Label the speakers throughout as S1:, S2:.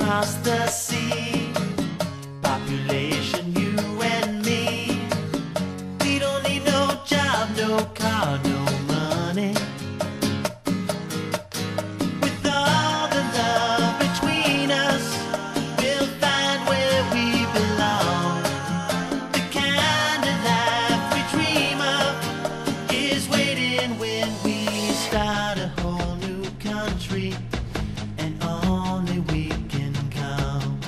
S1: across the sea. Population, you and me. We don't need no job, no car, no money. With all the love between us, we'll find where we belong. The kind of life we dream of is waiting when we start a whole new country, and only we can come.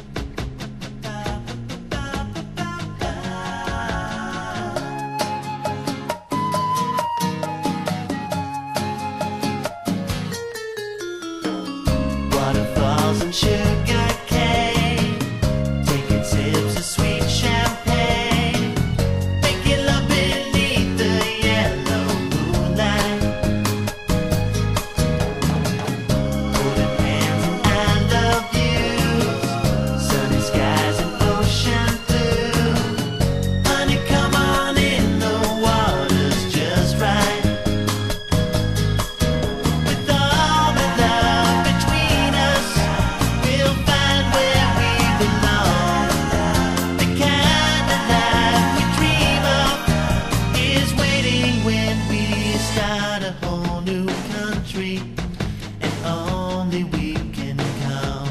S1: Waterfalls and sugar cane, taking sips of sweet champagne, making love beneath the yellow moonlight, holding hands and I love yous, sunny skies and ocean blue. Honey, come on in, the water's just right. With all the love between us, we'll find where we belong. The kind of life we dream of is waiting when we start a whole new country, and only we can come.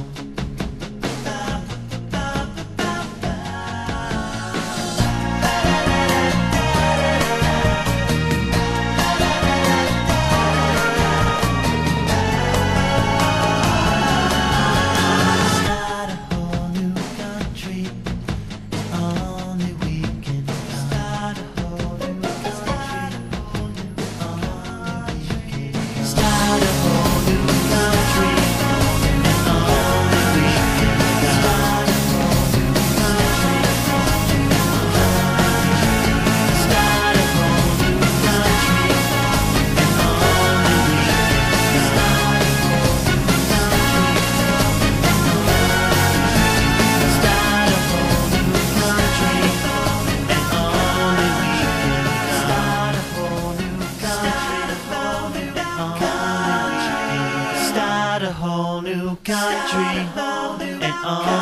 S1: Start a whole new country, only we can come. Start a whole new country, only we can come. Start a whole new country, only we can come. Start a whole new country, start a whole new country, only we can come. Start a whole new country, and only we can start a whole new country, start a whole new country, and only